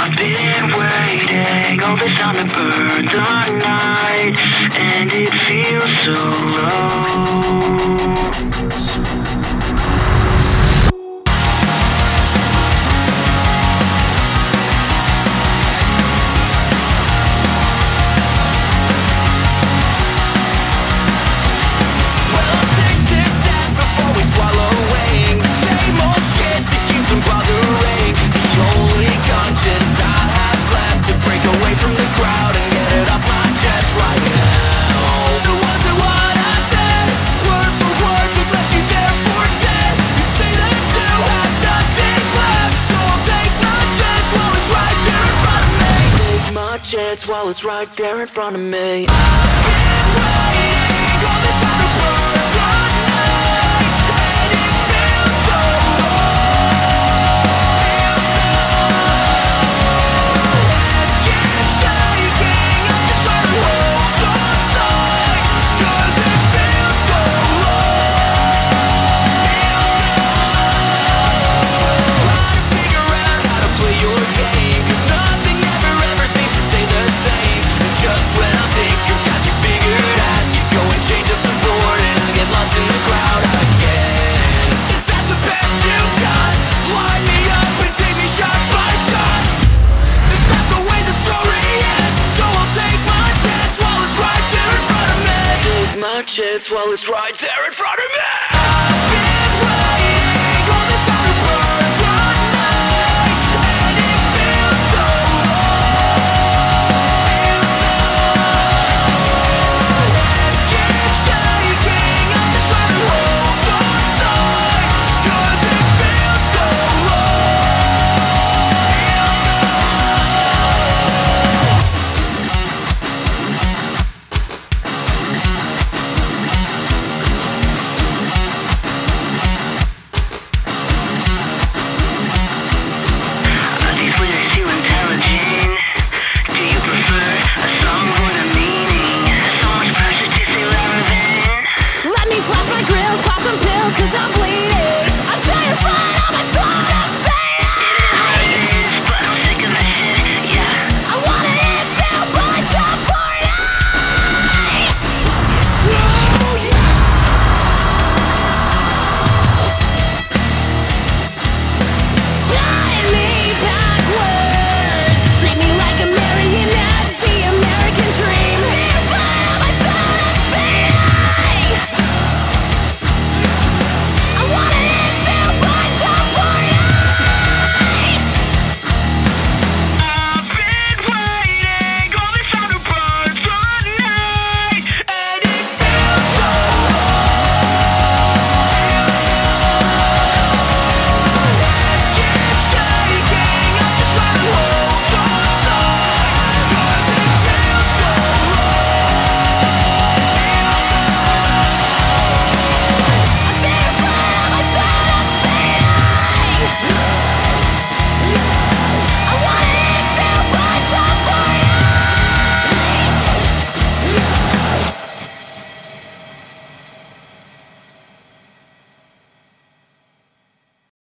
I've been waiting all this time to burn the night, and it feels so low. Chance while it's right there in front of me. I've been waiting all this time to burn the night, and it feels so Let's keep taking, I'm just trying to hold on tight, 'cause it feels so Try to figure out how to play your game, 'cause nothing ever seems to stay the same. And just when I think I've got you figured out, you go and change up the board, and I get lost in the crowd again. Is that the best you've got? Line me up and take me shot by shot. That's not the way the story ends, so I'll take my chance while it's right there in front of me. Take my chance while it's right there in front of me.